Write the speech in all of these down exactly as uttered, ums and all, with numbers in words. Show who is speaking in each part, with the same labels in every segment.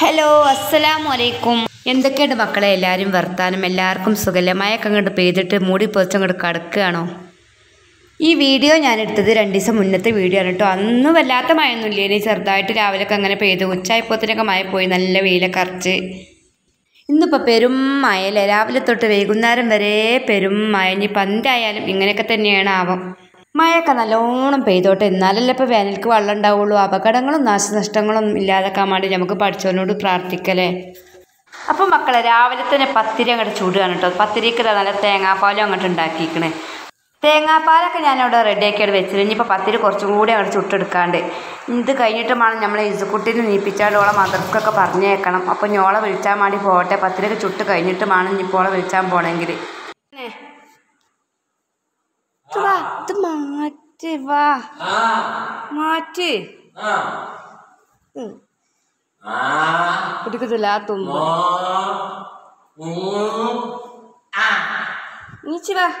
Speaker 1: Hello അസ്സലാമു അലൈക്കും. എന്തൊക്കെയുണ്ട് മക്കളെ, എല്ലാവരും വർത്താനം? എല്ലാവർക്കും സുഖല്ലേ? മഴയൊക്കെ അങ്ങോട്ട് പെയ്തിട്ട് മൂടി പൊതിച്ചങ്ങോട്ട് കിടക്കുകയാണോ? ഈ വീഡിയോ ഞാൻ എടുത്തത് രണ്ട് ദിവസം മുന്നത്തെ വീഡിയോ ആണ് കേട്ടോ. അന്ന് വല്ലാത്ത മഴയൊന്നുമില്ല, ഇനി ചെറുതായിട്ട് രാവിലെയൊക്കെ അങ്ങനെ പെയ്തു. ഉച്ചയായപ്പോഴത്തേനൊക്കെ മഴ പോയി, നല്ല വെയിലൊക്കെ അറച്ച്. ഇന്നിപ്പോൾ പെരും മഴയല്ലേ, രാവിലെ തൊട്ട് വൈകുന്നേരം വരെ പെരും മഴ. ഇനി പന്തായാലും ഇങ്ങനെയൊക്കെ തന്നെയാണ് ആവാം. മഴയൊക്കെ നല്ലോണം പെയ്തോട്ടെ, എന്നാലല്ലേ ഇപ്പോൾ വേനൽക്ക് വെള്ളം ഉണ്ടാവുള്ളൂ. അപകടങ്ങളും നാശനഷ്ടങ്ങളും ഇല്ലാതാക്കാൻ വേണ്ടി നമുക്ക് പഠിച്ചവനോട് പ്രാർത്ഥിക്കലേ. അപ്പം മക്കളെ, രാവിലെ തന്നെ പത്തിരി അങ്ങോട്ട് ചൂടുകയാണ് കേട്ടോ. പത്തിരിക്ക് നല്ല തേങ്ങാപ്പാലും അങ്ങോട്ട് ഉണ്ടാക്കിയിരിക്കണേ. തേങ്ങാപ്പാലൊക്കെ ഞാനവിടെ റെഡിയാക്കിയിട്ട് വെച്ചിട്ട് ഇനിയിപ്പോൾ പത്തിരി കുറച്ചും കൂടി അങ്ങോട്ട് ചുട്ടെടുക്കാണ്ട് ഇത് കഴിഞ്ഞിട്ട് വേണം നമ്മൾ ഇസുക്കുട്ടീനെ നീപ്പിച്ചാണ്ട് ഓളെ മദർക്കൊക്കെ പറഞ്ഞേക്കണം. അപ്പോൾ ഞോളെ വിളിച്ചാൽ വേണ്ടി പോകട്ടെ. പത്തിരിയൊക്കെ ചുട്ട് കഴിഞ്ഞിട്ട് വേണം ഇനിയിപ്പോൾ ഓളെ വിളിച്ചാൽ പോകണമെങ്കിൽ. വാ, ഇത് മാറ്റി വാ, മാറ്റി പിടിക്കത്തില്ല തുമ്പ നീച്ചി വാ.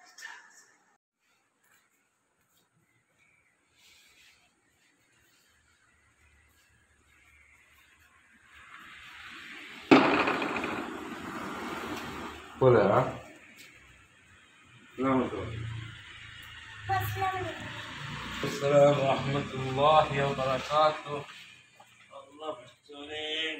Speaker 2: السلام ورحمة الله وبركاته. الله بالسلام.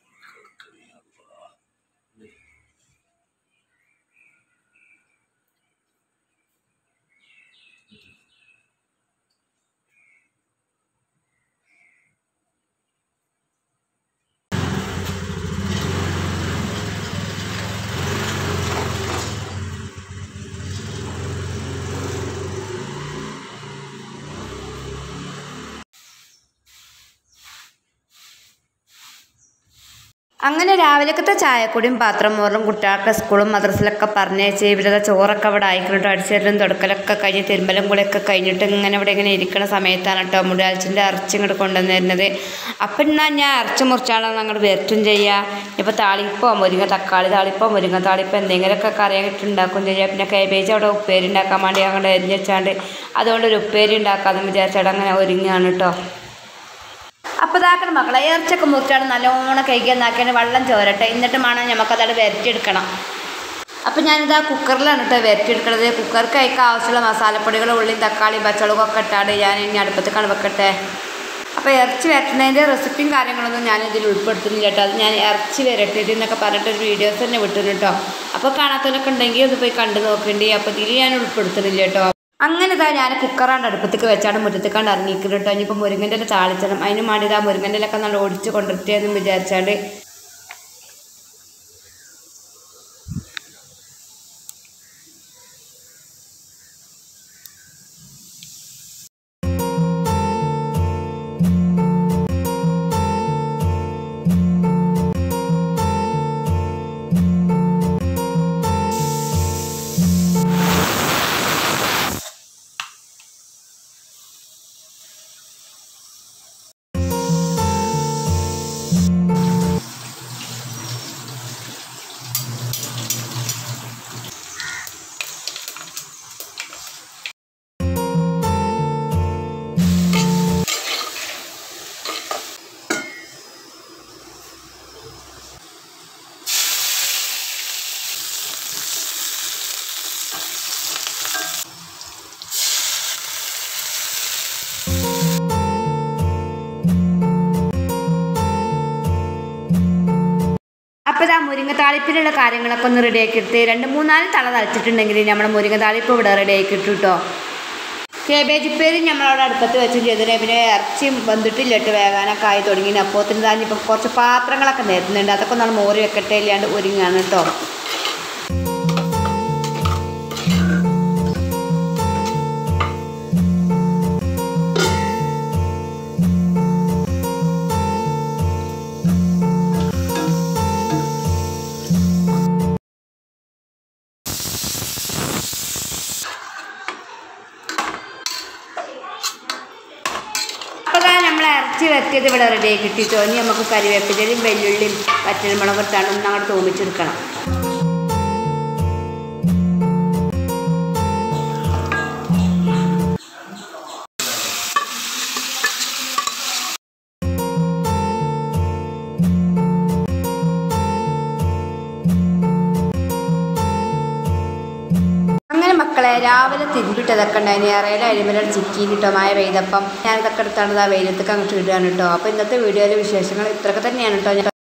Speaker 1: അങ്ങനെ രാവിലത്തെ ചായക്കൂടിയും പാത്രം മോറലും കുട്ടികൾക്ക് സ്കൂളും മദ്രസിലൊക്കെ പറഞ്ഞേച്ച് ഇവരുടെ ചോറൊക്കെ അവിടെ ആയിക്കിട്ടോ. അടിച്ചേരലും തുടക്കലൊക്കെ കഴിഞ്ഞ് തിരുമ്പലും കൂടെയൊക്കെ കഴിഞ്ഞിട്ട് ഇങ്ങനെ ഇവിടെ ഇങ്ങനെ ഇരിക്കുന്ന സമയത്താണ് കേട്ടോ മുടിയാഴ്ചൻ്റെ ഇറച്ചി ഇങ്ങോട്ട് കൊണ്ടുവന്നിരുന്നത്. അപ്പം എന്നാൽ ഞാൻ ഇറച്ചി മുറിച്ചാണെന്ന് അങ്ങോട്ട് വരട്ടും ചെയ്യുക. ഇപ്പോൾ താളിപ്പോ മുരിങ്ങ തക്കാളി താളിപ്പോ മുരിങ്ങ താളിപ്പോ എന്തെങ്കിലുമൊക്കെ കറിയായിട്ട് ഉണ്ടാക്കും ചെയ്യുക. പിന്നെ കാബേജ് അവിടെ ഉപ്പേരി ഉണ്ടാക്കാൻ വേണ്ടി അങ്ങോട്ട് അരിഞ്ഞ് വെച്ചാണ്ട് അതുകൊണ്ട് ഒരു ഉപ്പേരി ഉണ്ടാക്കാമെന്ന് വിചാരിച്ചാൽ അങ്ങനെ ഒരുങ്ങാണ് കേട്ടോ. അപ്പോൾ ഇതാക്കണം മക്കളെ, ഇറച്ചൊക്കെ മുറിച്ചാണ് നല്ലോണം കഴിക്കാന്നാക്കിയാണ് വെള്ളം ചോരട്ടെ. എന്നിട്ട് വേണം നമുക്കതവിടെ വരട്ടിയെടുക്കണം. അപ്പോൾ ഞാനിതാ കുക്കറിലാണ് കേട്ടോ വരട്ടിയെടുക്കണത്. കുക്കർക്ക് കഴിക്കാൻ ആവശ്യമുള്ള മസാലപ്പൊടികൾ ഉള്ളിയും തക്കാളിയും പച്ചമുളകൊക്കെ ഇട്ടാണ്ട് ഞാൻ ഇനി അടുപ്പത്തേക്കാണ് വെക്കട്ടെ. അപ്പോൾ ഇറച്ചി വരട്ടുന്നതിൻ്റെ റെസിപ്പിയും കാര്യങ്ങളൊന്നും ഞാൻ ഇതിൽ ഉൾപ്പെടുത്തുന്നില്ല കേട്ടോ. അത് ഞാൻ ഇറച്ചി വരട്ടിയിട്ട് എന്നൊക്കെ പറഞ്ഞിട്ടൊരു വീഡിയോസ് തന്നെ വിട്ടിരുന്നു കേട്ടോ. അപ്പോൾ കാണാത്തവരൊക്കെ ഉണ്ടെങ്കിൽ ഒന്ന് പോയി കണ്ടു നോക്കേണ്ടി. അപ്പോൾ ഇതിൽ ഞാൻ ഉൾപ്പെടുത്തുന്നില്ല കേട്ടോ. അങ്ങനെ ഇതാ ഞാൻ കുക്കറാണ്ട് അടുപ്പത്തേക്ക് വെച്ചാണ്ട് മുറ്റത്തേക്കാണ്ട് ഇറങ്ങിയിരിക്കുന്നു കേട്ടോ. ഇനിയിപ്പോൾ മുരിങ്ങൻ്റെ ഇല താളിച്ചണം. അതിന് വേണ്ടി ഇതാ മുരിങ്ങൻ്റെ ഇലയൊക്കെ നല്ല ഓടിച്ച് കൊണ്ടിട്ടേന്ന് വിചാരിച്ചാണ്ട് അപ്പോൾ ഇതാ മുരിങ്ങ താളിപ്പിലുള്ള കാര്യങ്ങളൊക്കെ ഒന്ന് റെഡിയാക്കി എടുത്ത് രണ്ട് മൂന്നാല് തള തളിച്ചിട്ടുണ്ടെങ്കിൽ നമ്മുടെ മുരിങ്ങ താളിപ്പ് ഇവിടെ റെഡിയാക്കി ഇട്ടു കേട്ടോ. കേബേജ് ഉപ്പേരി നമ്മളവിടെ അടുപ്പത്ത് വെച്ചും ചെയ്തിട്ട് പിന്നെ ഇറച്ചിയും വന്നിട്ടില്ല കേട്ടോ, വേകാനൊക്കെ ആയി തുടങ്ങി. അപ്പോത്തിന് തന്നെ ഇപ്പം കുറച്ച് പാത്രങ്ങളൊക്കെ നിരത്തുന്നുണ്ട്, അതൊക്കെ നമ്മൾ മോറി വെക്കട്ടെ ഇല്ലാണ്ട് ഒരുങ്ങാണ് കേട്ടോ. ഇറച്ചി വരട്ടിയത് ഇവിടെ റെഡിയായി കിട്ടിയിട്ടോ. ഇനി നമുക്ക് കരിവേപ്പിലയും വെല്ലുള്ളിയും പച്ചമുളകും ഇട്ടാണ് ഒന്ന് അങ്ങോട്ട് തോന്നിച്ചെടുക്കണം. മക്കളെ രാവിലെ തിരുമ്പിട്ടതൊക്കെ ഉണ്ടായിന് ഇറയിലെ അരിമലയുടെ ചിക്കിയിൽ കിട്ടോ മായ പെയ്തപ്പം ഞാനിതൊക്കെ എടുത്താണ് ആ വെയിലത്തൊക്കെ അങ്ങോട്ട് ഇടുകയാണ് കേട്ടോ. അപ്പോൾ ഇന്നത്തെ വീഡിയോയിലെ വിശേഷങ്ങൾ ഇത്രയൊക്കെ തന്നെയാണ് കേട്ടോ.